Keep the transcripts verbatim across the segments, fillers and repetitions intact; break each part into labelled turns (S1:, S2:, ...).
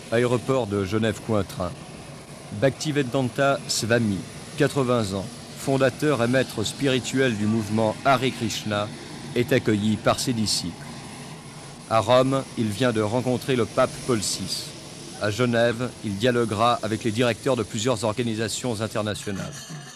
S1: aéroport de Genève-Cointrin. Bhaktivedanta Swami, quatre-vingts ans, fondateur et maître spirituel du mouvement Hare Krishna, est accueilli par ses disciples. À Rome, il vient de rencontrer le pape Paul six. À Genève, il dialoguera avec les directeurs de plusieurs organisations internationales.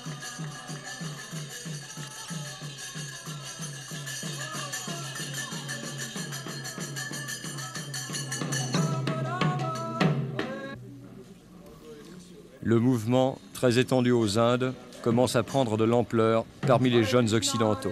S1: Le mouvement, très étendu aux Indes, commence à prendre de l'ampleur parmi les jeunes occidentaux.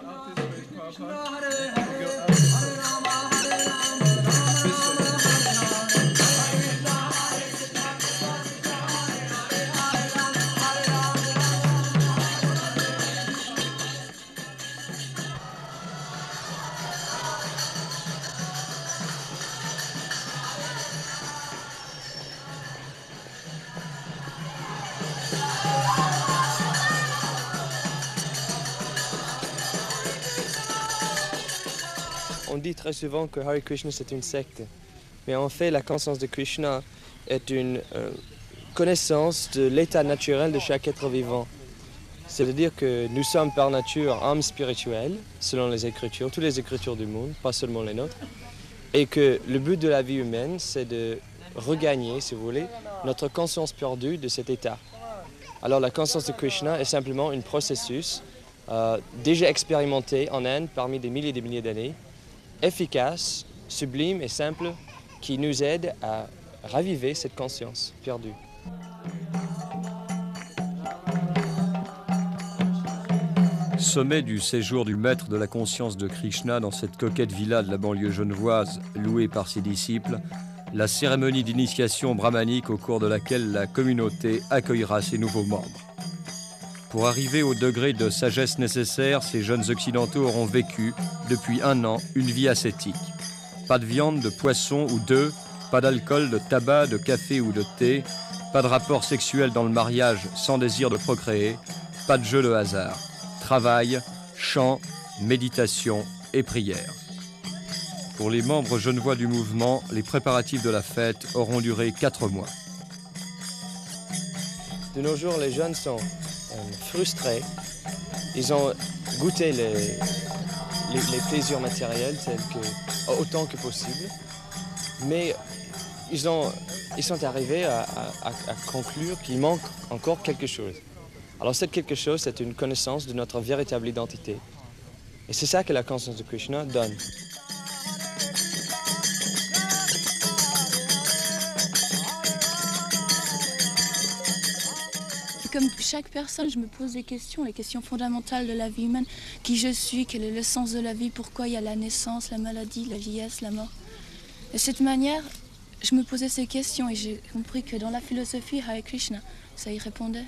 S2: On dit très souvent que Hare Krishna c'est une secte, mais en fait la conscience de Krishna est une euh, connaissance de l'état naturel de chaque être vivant. C'est-à-dire que nous sommes par nature âmes spirituelles, selon les Écritures, toutes les Écritures du monde, pas seulement les nôtres, et que le but de la vie humaine c'est de regagner, si vous voulez, notre conscience perdue de cet état. Alors la conscience de Krishna est simplement un processus euh, déjà expérimenté en Inde parmi des milliers et des milliers d'années, efficace, sublime et simple, qui nous aide à raviver cette conscience perdue.
S1: Sommet du séjour du maître de la conscience de Krishna dans cette coquette villa de la banlieue genevoise, louée par ses disciples, la cérémonie d'initiation brahmanique au cours de laquelle la communauté accueillera ses nouveaux membres. Pour arriver au degré de sagesse nécessaire, ces jeunes occidentaux auront vécu, depuis un an, une vie ascétique. Pas de viande, de poisson ou d'œufs, pas d'alcool, de tabac, de café ou de thé, pas de rapport sexuel dans le mariage sans désir de procréer, pas de jeu de hasard. Travail, chant, méditation et prière. Pour les membres genevois du mouvement, les préparatifs de la fête auront duré quatre mois.
S2: De nos jours, les jeunes sont frustrés. Ils ont goûté les, les, les plaisirs matériels tels que, autant que possible, mais ils, ont, ils sont arrivés à, à, à conclure qu'il manque encore quelque chose. Alors cette quelque chose, c'est une connaissance de notre véritable identité. Et c'est ça que la conscience de Krishna donne.
S3: Comme chaque personne, je me pose des questions, les questions fondamentales de la vie humaine. Qui je suis, quel est le sens de la vie, pourquoi il y a la naissance, la maladie, la vieillesse, la mort. De cette manière, je me posais ces questions et j'ai compris que dans la philosophie Hare Krishna, ça y répondait.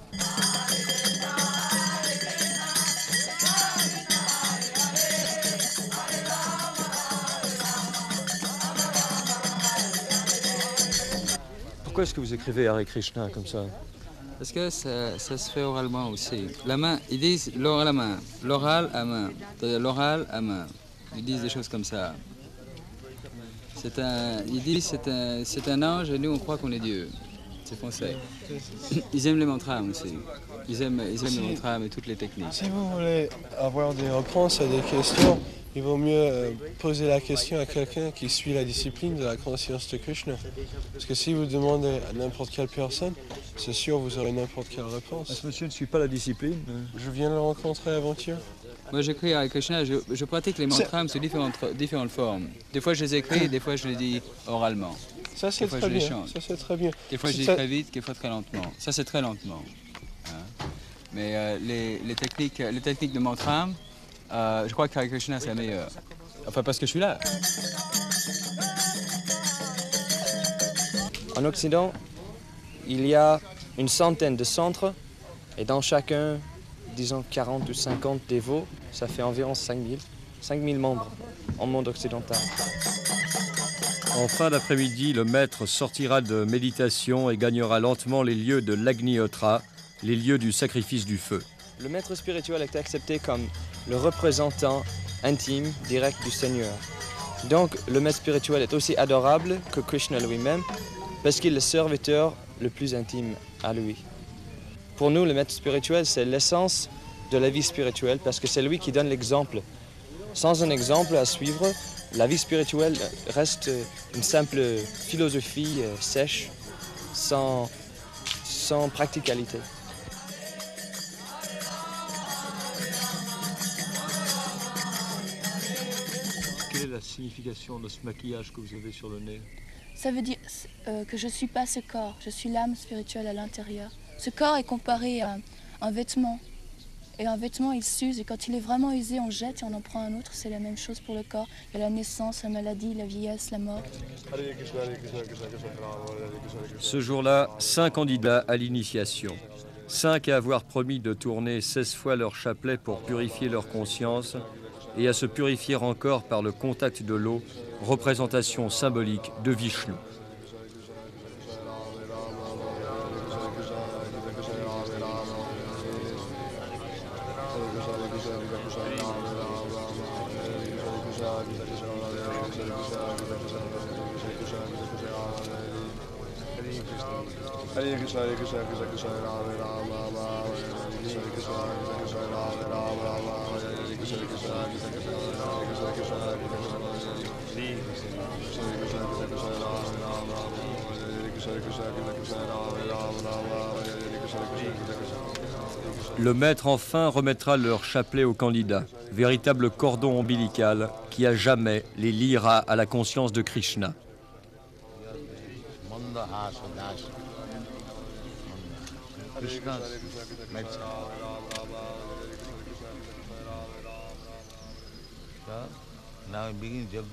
S1: Pourquoi est-ce que vous écrivez Hare Krishna comme ça?
S4: Parce que ça, ça se fait oralement aussi. La main, ils disent l'oral à main, l'oral à main, c'est-à-dire l'oral à main. Ils disent des choses comme ça. C'est un, ils disent c'est un, c'est un ange et nous on croit qu'on est Dieu. C'est français. Ils aiment les mantras aussi. Ils aiment, ils aiment si, les mantras et toutes les techniques.
S5: Si vous voulez avoir des réponses à des questions, il vaut mieux euh, poser la question à quelqu'un qui suit la discipline de la conscience de Krishna. Parce que si vous demandez à n'importe quelle personne, c'est sûr vous aurez n'importe quelle réponse.
S1: Ce monsieur ne suit pas la discipline?
S5: Je viens de le rencontrer avant-hier.
S4: Moi j'écris Hare Krishna, je, je pratique les mantras sous différentes, différentes formes. Des fois je les écris, des fois je les dis oralement.
S5: Ça c'est très bien, ça c'est très bien.
S4: Des fois je dis très vite, des fois très lentement. Ça c'est très lentement. Hein? Mais euh, les, les, techniques, les techniques de mantra, euh, je crois que Hare Krishna c'est la meilleure. Enfin parce que je suis là.
S2: En Occident, il y a une centaine de centres et dans chacun, disons quarante ou cinquante dévots, ça fait environ cinq mille membres en monde occidental.
S1: En fin d'après-midi, le maître sortira de méditation et gagnera lentement les lieux de l'Agnihotra, les lieux du sacrifice du feu.
S2: Le maître spirituel est accepté comme le représentant intime, direct du Seigneur. Donc le maître spirituel est aussi adorable que Krishna lui-même, parce qu'il est le serviteur le plus intime à lui. Pour nous, le maître spirituel, c'est l'essence de la vie spirituelle parce que c'est lui qui donne l'exemple. Sans un exemple à suivre, la vie spirituelle reste une simple philosophie euh, sèche, sans, sans practicalité.
S1: Quelle est la signification de ce maquillage que vous avez sur le nez?
S3: Ça veut dire euh, que je ne suis pas ce corps, je suis l'âme spirituelle à l'intérieur. Ce corps est comparé à un vêtement. Et un vêtement, il s'use, et quand il est vraiment usé, on jette et on en prend un autre. C'est la même chose pour le corps. Il y a la naissance, la maladie, la vieillesse, la mort.
S1: Ce jour-là, cinq candidats à l'initiation. Cinq à avoir promis de tourner seize fois leur chapelet pour purifier leur conscience et à se purifier encore par le contact de l'eau, représentation symbolique de Vishnu. Le maître enfin remettra leur chapelet aux candidats, véritable cordon ombilical qui à jamais les liera à la conscience de Krishna.
S6: Now we begin yoga.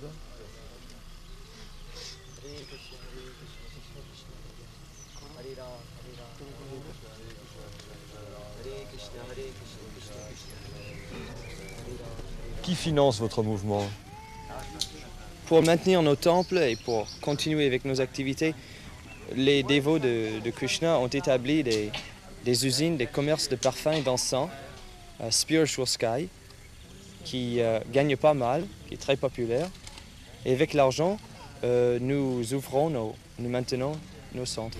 S1: Qui finance votre mouvement?
S2: Pour maintenir nos temples et pour continuer avec nos activités, les dévots de, de Krishna ont établi des, des usines, des commerces de parfums et d'encens, uh, Spiritual Sky, qui uh, gagne pas mal, qui est très populaire. Et avec l'argent, euh, nous ouvrons, nos, nous maintenons nos centres.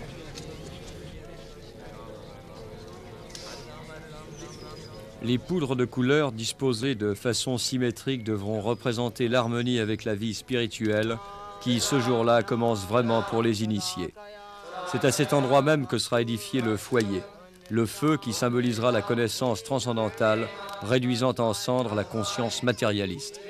S1: Les poudres de couleur disposées de façon symétrique devront représenter l'harmonie avec la vie spirituelle qui, ce jour-là, commence vraiment pour les initiés. C'est à cet endroit même que sera édifié le foyer, le feu qui symbolisera la connaissance transcendantale, réduisant en cendres la conscience matérialiste.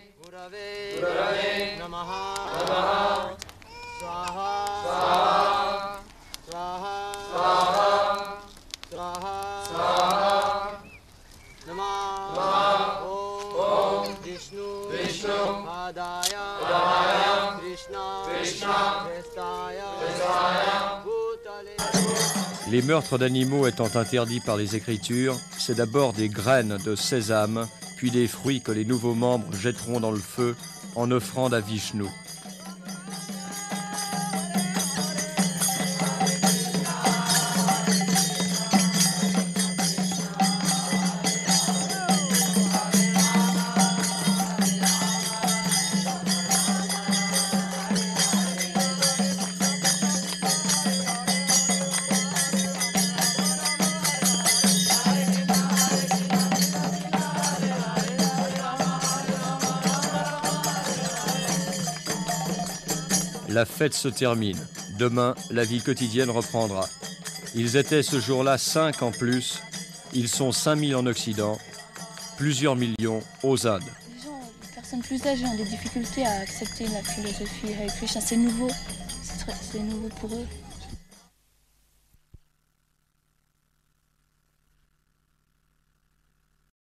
S1: Les meurtres d'animaux étant interdits par les Écritures, c'est d'abord des graines de sésame, puis des fruits que les nouveaux membres jetteront dans le feu en offrande à Vishnu. La fête se termine. Demain, la vie quotidienne reprendra. Ils étaient ce jour-là cinq en plus. Ils sont cinq mille en Occident, plusieurs millions aux Indes.
S3: Les gens, les personnes plus âgées ont des difficultés à accepter la philosophie Hare Krishna. C'est nouveau, c'est très- c'est nouveau pour eux.